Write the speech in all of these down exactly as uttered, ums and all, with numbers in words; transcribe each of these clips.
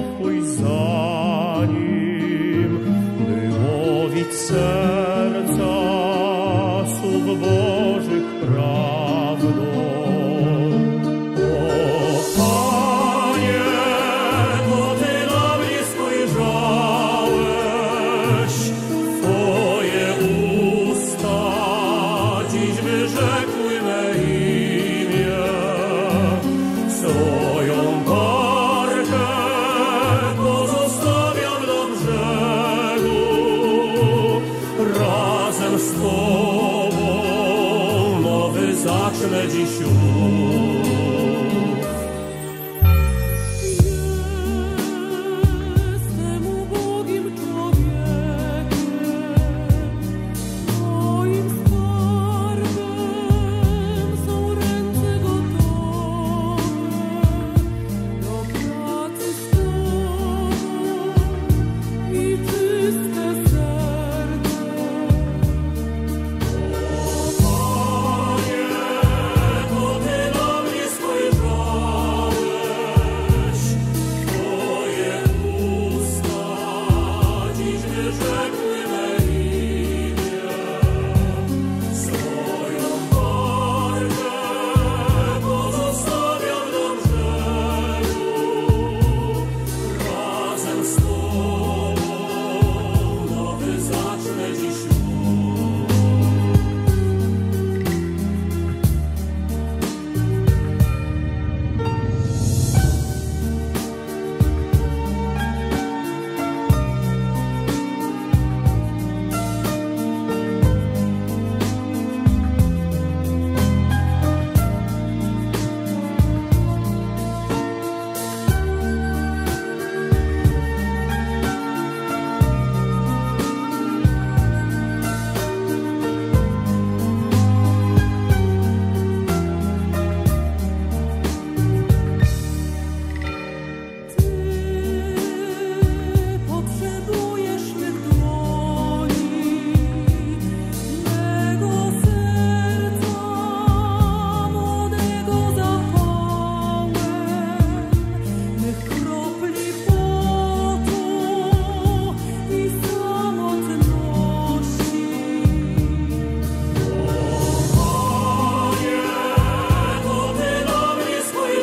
Twój za nim, by łowić serca słów Bożych prawdą. O Panie, to Ty na mnie spojrzałeś, Twoje usta dziś wyrzekły me imię, swoją barkę pozostawiam na brzegu, razem z Tobą nowy zacznę dziś już. Jestem ubogim człowiekiem, moim skarbem są ręce gotowe do pracy z Tobą i czyste serce. Panie, to Ty na mnie spojrzałeś, Twoje usta dziś wyrzekły me imię, swoją barkę pozostawiam na brzegu, razem z Tobą nowy zacznę dziś już. Ty potrzebujesz mych dłoni, mego serca młodego zapałem, mych kropli potu i samotności. Panie, to Ty na mnie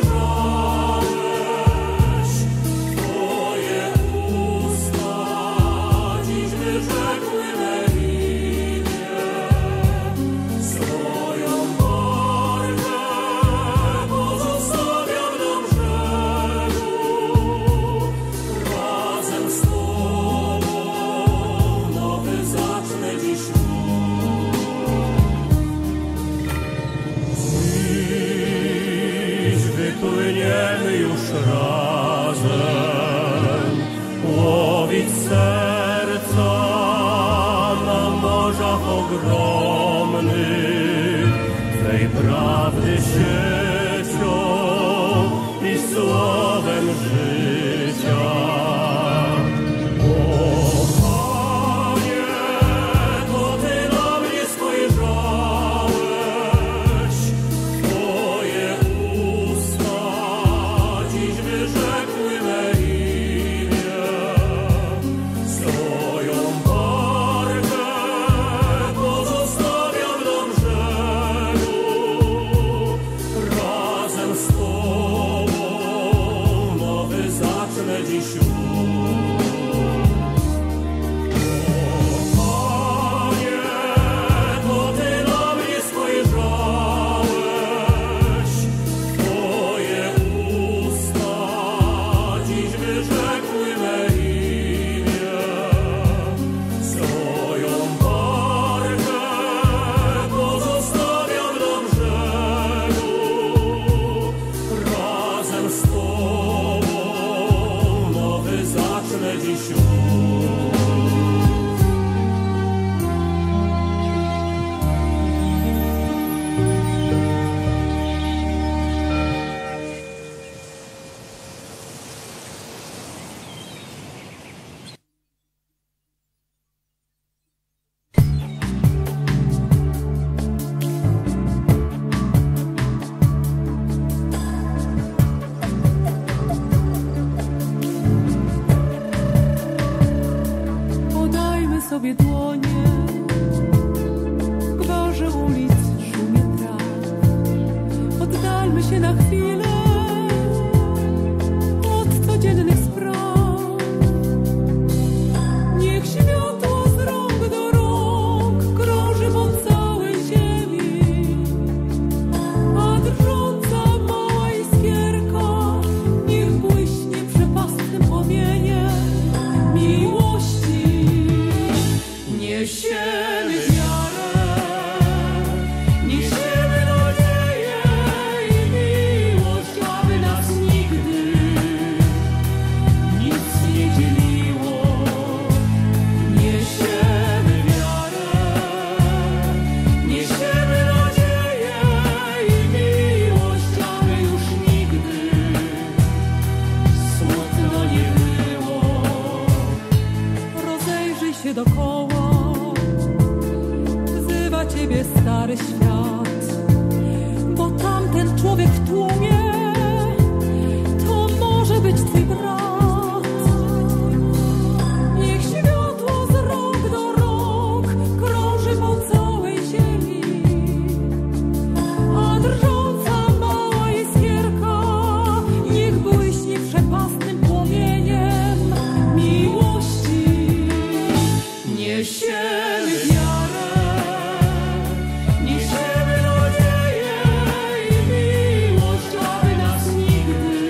spojrzałeś, Twoje usta dziś wyrzekły me imię, swoją barkę pozostawiam na brzegu, razem z Tobą nowy zacznę dziś już. Dziś wypłyniemy już razem, łowić serca na morzach ogromnych, Twej prawdy siecią i słowem życia. O Panie, to Ty na mnie spojrzałeś, Twoje usta dziś wyrzekły me imię, swoją barkę pozostawiam na brzegu, Oddalmy się na chwilę od codziennych spraw. Niech światło z rąk do rąk krąży po całej ziemi, a drżąca mała iskierka niech błyśnie przepastnym płomieniem miłości. Niesiemy wiarę, niesiemy nadzieję i miłość, aby nas nigdy nic nie dzieliło. Niesiemy wiarę, niesiemy nadzieję i miłość, aby już nigdy smutno nie było. Rozejrzyj się dokoła, wzywa ciebie stary świat, bo tamten człowiek w tłumie to może być twój brat. Niech światło z rąk do rąk krąży po całej ziemi, a drżąca mała iskierka niech błyśnie przepastnym płomieniem miłości. Niesiemy wiarę, niesiemy nadzieję i miłość, aby nas nigdy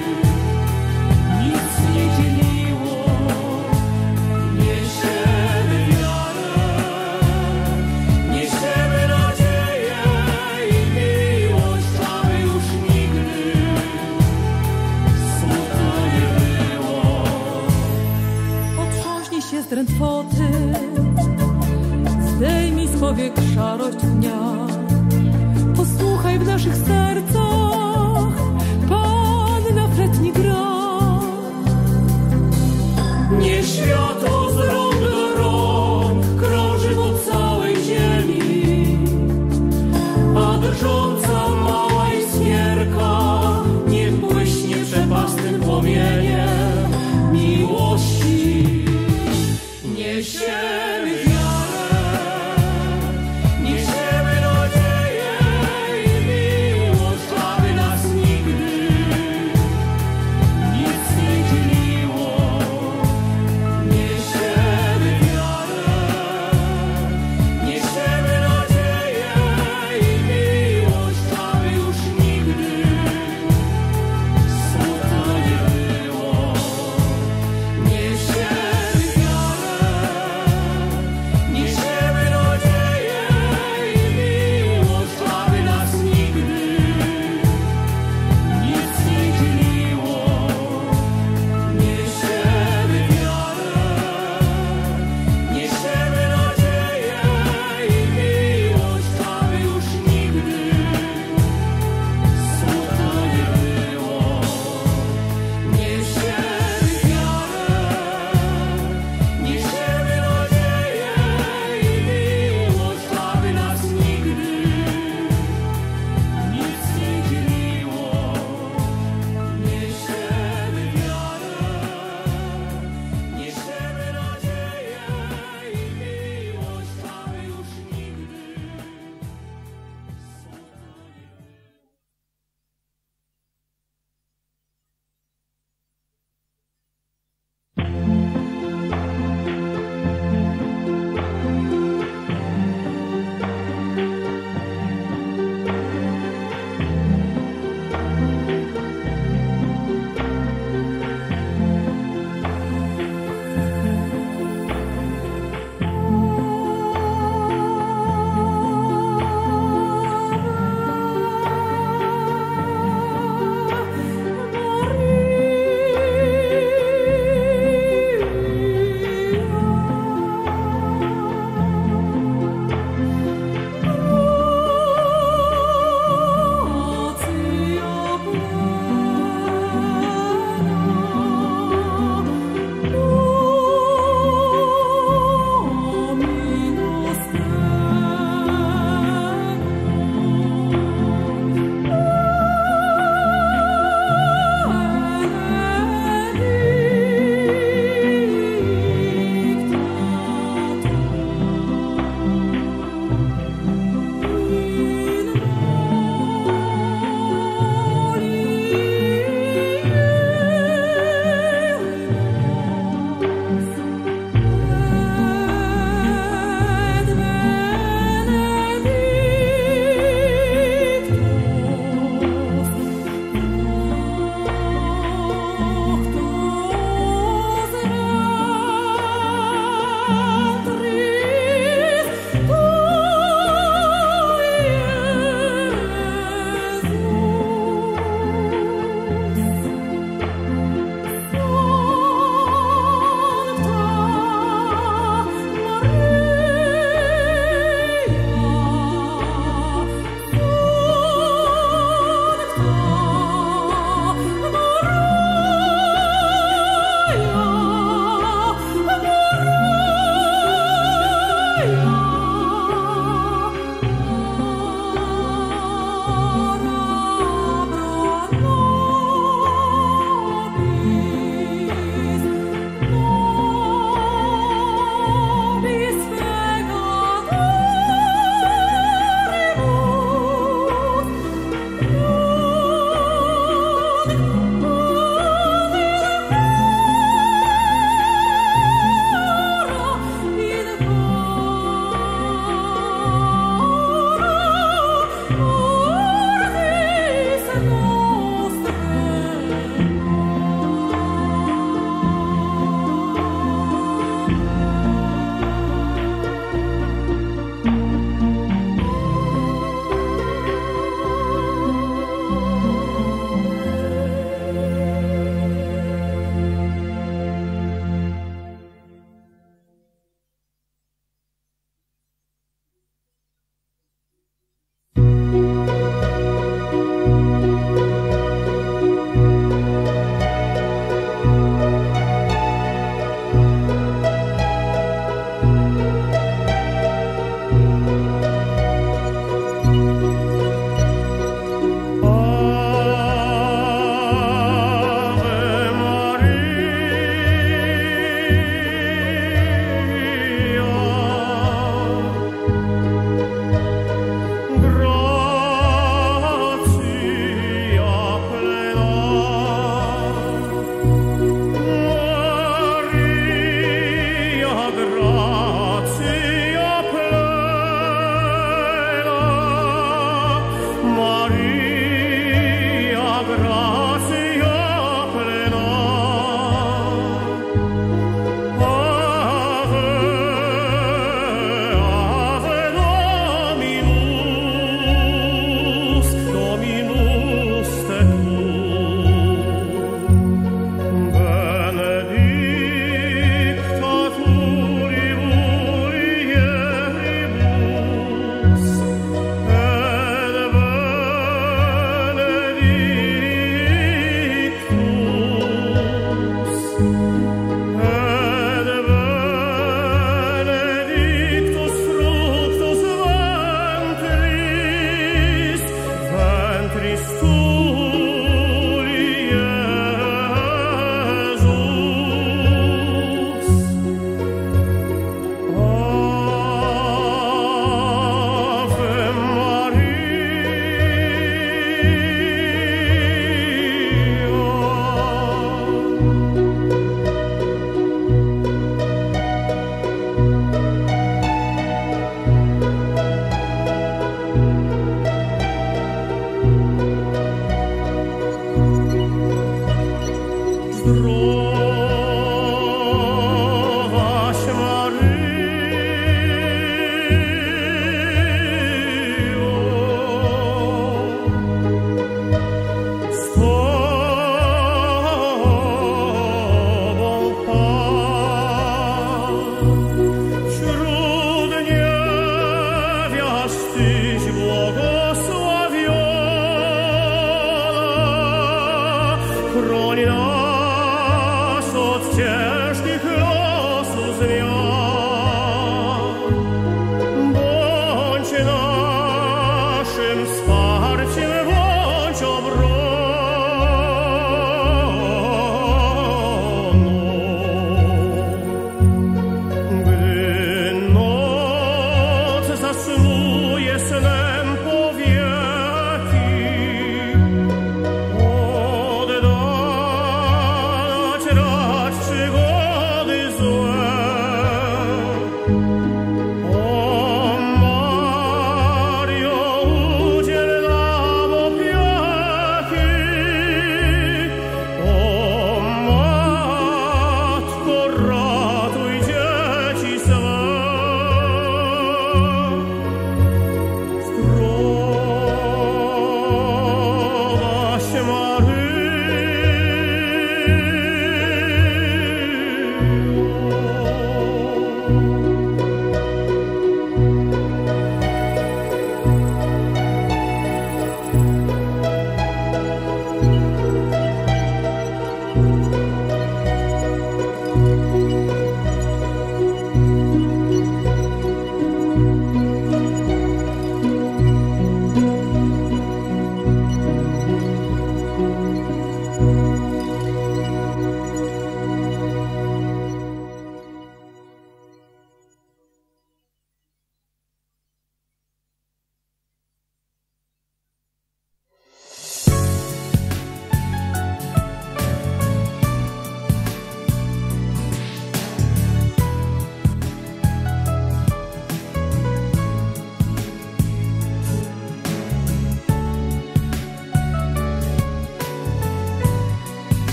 nic nie dzieliło. Niesiemy wiarę, niesiemy nadzieję i miłość, aby już nigdy smutno nie było. Otrząśnij się z drętwoty, zdejmij z powiek szarość dnia. Posłuchaj w naszych sercach, Pan na fletni gra. Niech światło z rąk do rąk krąży po całej ziemi, a drżąca mała iskierka niech błyśnie przepastnym płomieniem miłości. Niesiemy wiarę, niesiemy nadzieję i Chrystu Jezus. Ave Maria.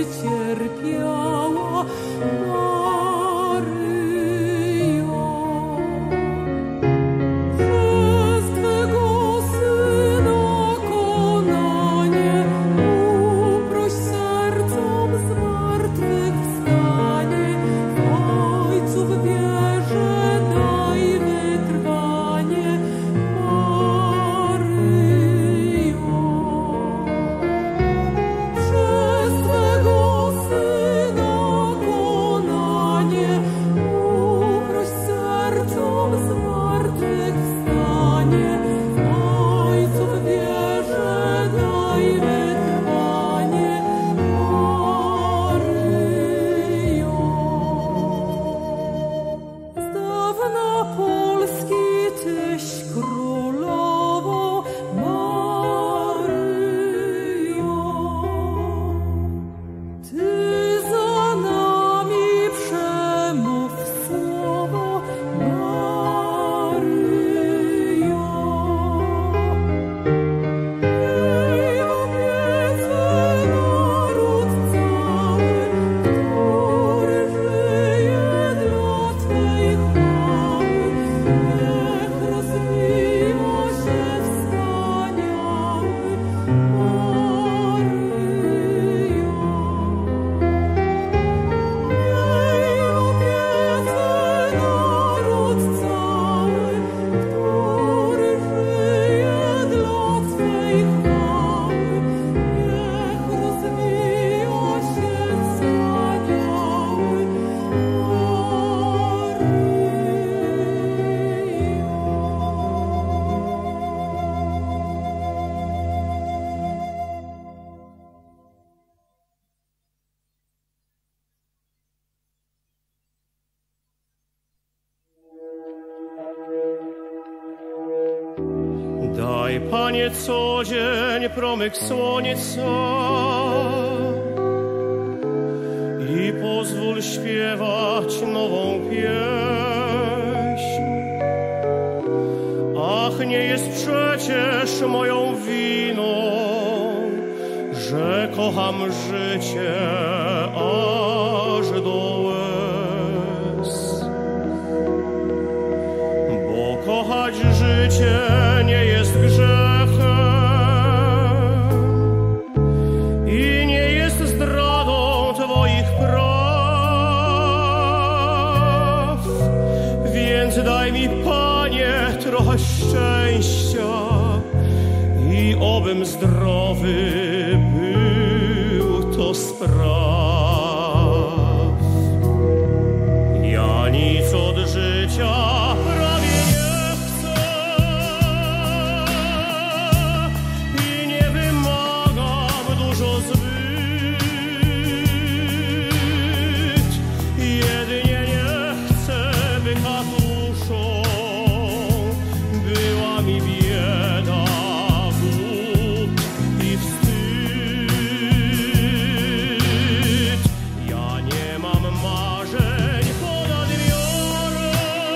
cierpiała Daj, Panie, co dzień promyk słońca i pozwól śpiewać nową pieśń. Ach, nie jest przecież moją winą, że kocham życie aż do łez. Bo kochać życie nie jest grzechem i nie jest zdradą Twoich praw. Więc daj mi, Panie, trochę szczęścia i obym zdrowy był to spraw. Ja nic od życia prawie nie chcę i nie wymagam dużo zbyt. Jedynie nie chcę, by katuszą była mi bieda, głód i wstyd. Ja nie mam marzeń ponad miarę,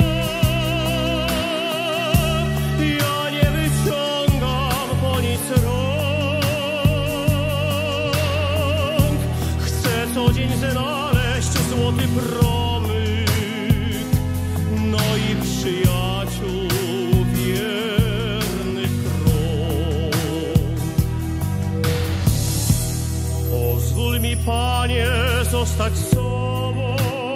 ja nie wyciągam po nic rąk. Chcę co dzień znaleźć złoty promyk, no i przyjaciół wiernych krąg. Pozwól mi, Panie, zostać sobą,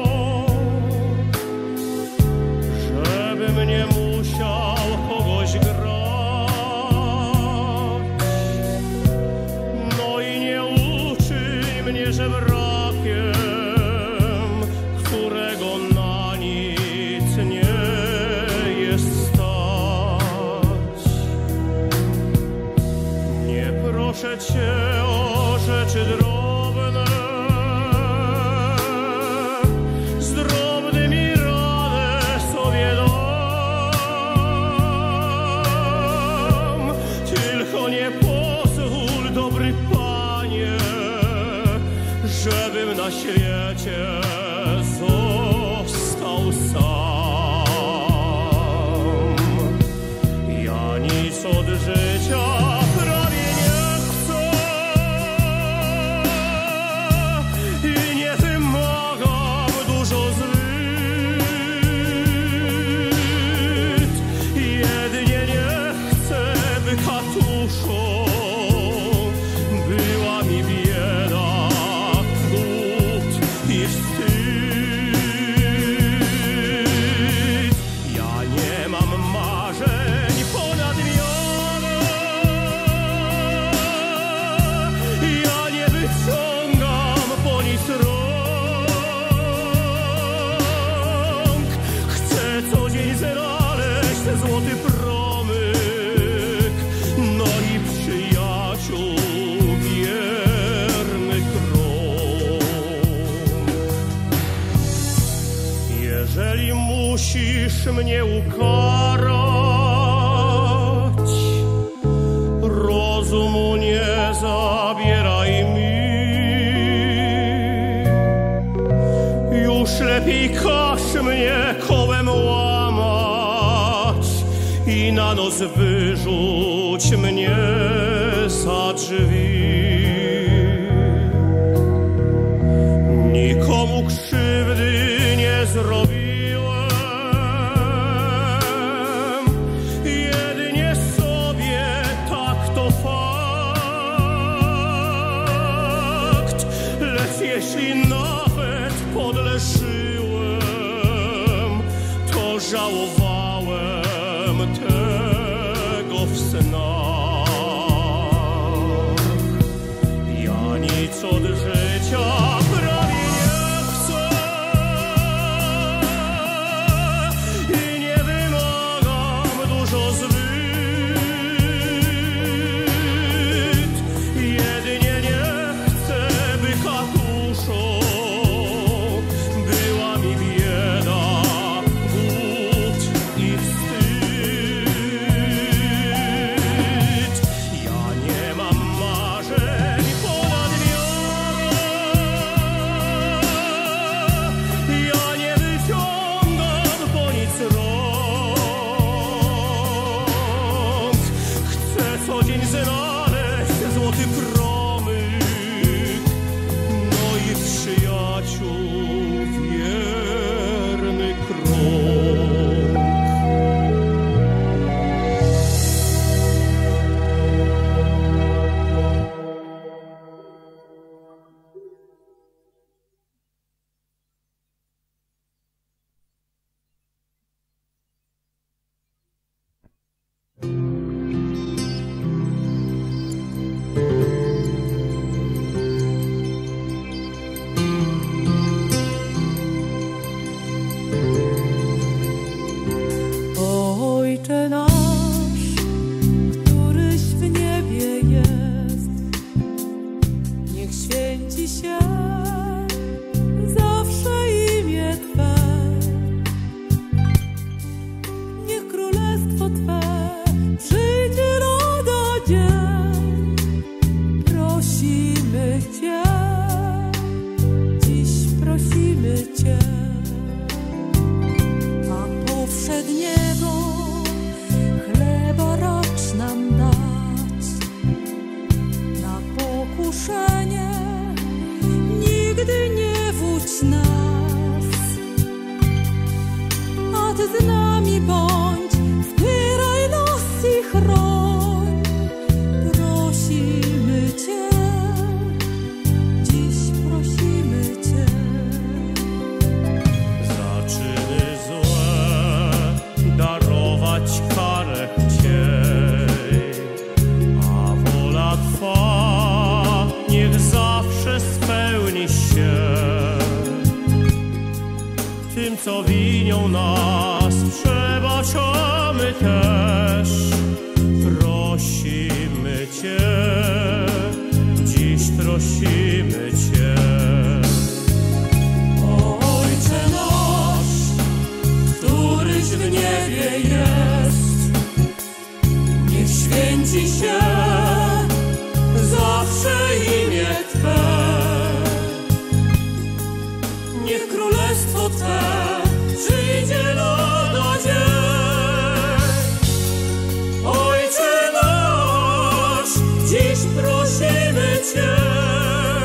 żebym nie musiał kogoś grać. No i nie uczyj mnie żebrakiem, którego na nic nie jest stać. Nie proszę Cię o rzeczy drobne, z drobnymi radę sobie dam. Tylko nie pozwól, dobry Panie, żebym na świecie został sam. Ja nic od życia prawie nie chcę mnie ukarać. Rozumu nie zabieraj mi. Już lepiej każ mnie kołem łamać i na noc wyrzuć mnie za drzwi. Nikomu krzywdy nie zrobiłem, jedynie sobie, tak to fakt. Lecz jeśli nawet podleszyłem, to żałowałem tego w snach. Ja nic od życia prawie nie chcę i nie wymagam dużo zbyt. Jedynie nie chcę, by katuszą była mi bieda, głód i wstyd. Ja nie mam marzeń ponad miarę. Ja nie wyciągam po nic rąk. Chcę co dzień znaleźć złoty promyk, no i przyjaciół wierny krąg. Ojcze nasz, któryś w niebie jest, niech święci się zawsze imię Twe. Niech królestwo Twe przyjdzie lada dzień. Prosimy Cię, dziś prosimy Cię. A powszedniego chleba racz nam dać. Na pokuszenie nigdy nie wódź nas. A Ty z nami bądź, wspieraj nas i chroń. Prosimy Cię, dziś prosimy Cię. Za czyny złe darować karę chciej, a wola Twa niech zawsze spełni się. Tym, co winią nas, przebaczamy też. Prosimy Cię, dziś prosimy Cię. Ojcze nasz, któryś w niebie jest, niech święci się zawsze imię Twe. Niech królestwo Twe przyjdzie lada dzień. Ojcze nasz, dziś prosimy Cię.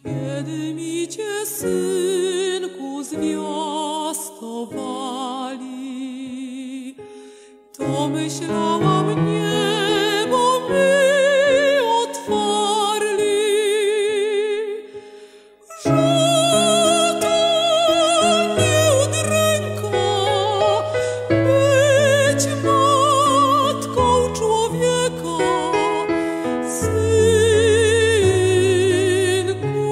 Kiedy mi cię, synku, zwiastowali, to myślałam, niebo mi otwarli, że to nie od ręka być matką człowieka, synku,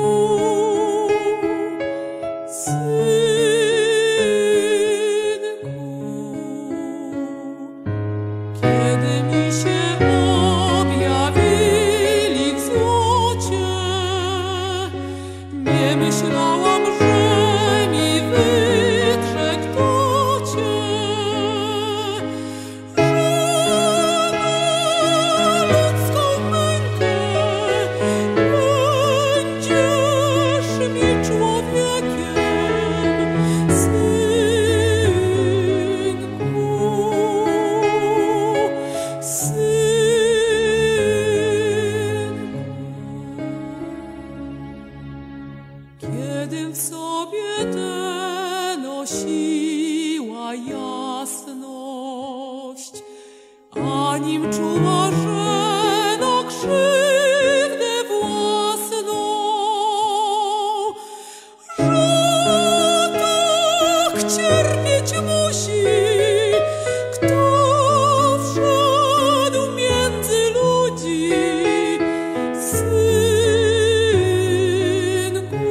synku. Kiedy mi się objawili w złocie, nie myślałam, że mi wytrze kto cię, że na ludzką mękę będziesz mi człowiekiem, synku, synku. Kiedym w sobie tę nosiła jasność, a nim czuła, że na krzywdę własną, że tak cierpieć musi, kto wszedł między ludzi, synku,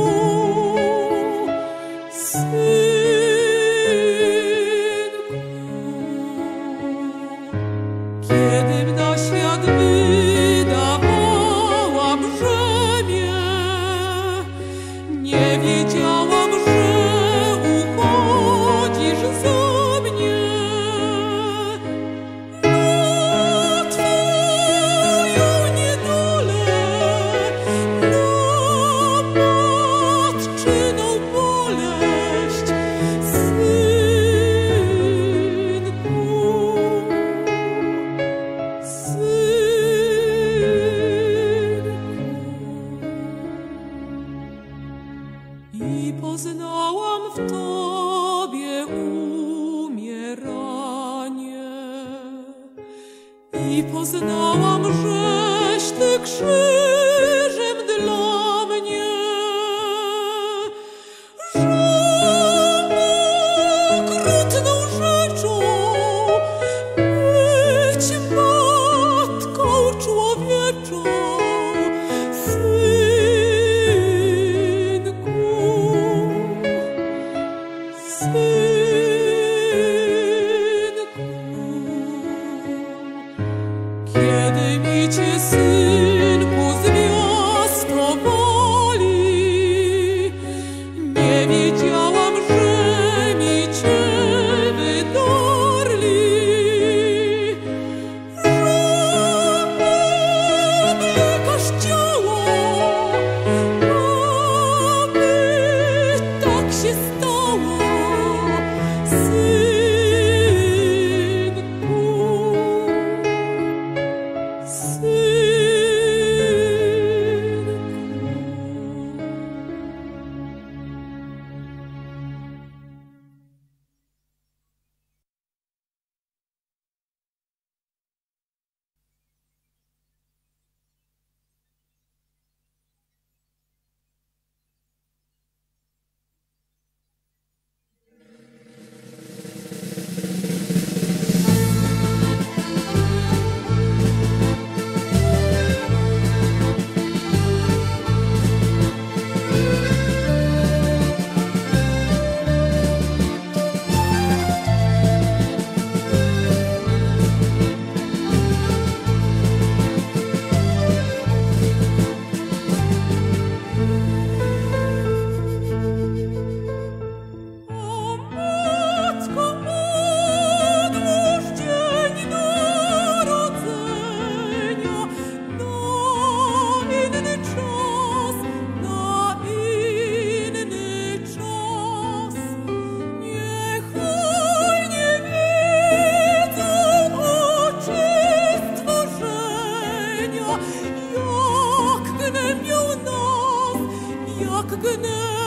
synku. Kiedym na świat wydawała brzemię, nie wiedziałam, że uchodzisz za mnie. Na twoją niedolę, na matczyną boleść, synku, i poznałam w Tobie umieranie, i poznałam, żeś Ty krzyżem dla mnie, że okrutną rzeczą być matką człowieczą, synku, synku. Kiedy mi cię, synku, pragnę